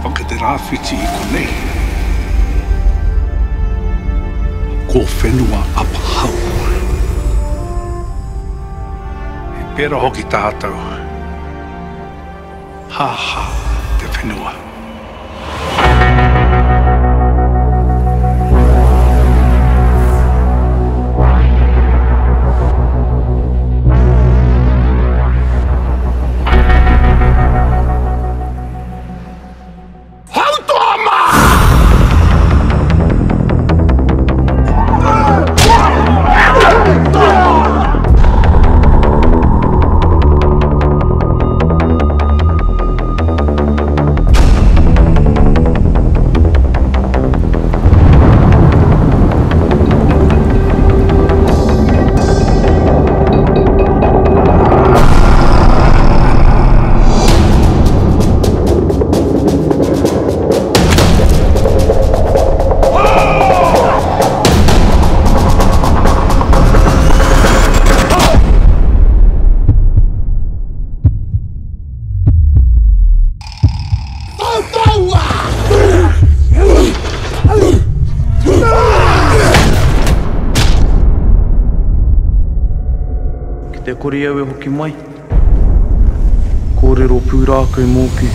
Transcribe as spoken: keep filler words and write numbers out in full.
whakaterāwhiti I konei. Ko whenua apahau. E pera hoki tātou. Ha ha te whenua. Te kore au e hoki mai. Kōrero pūrākau mōku.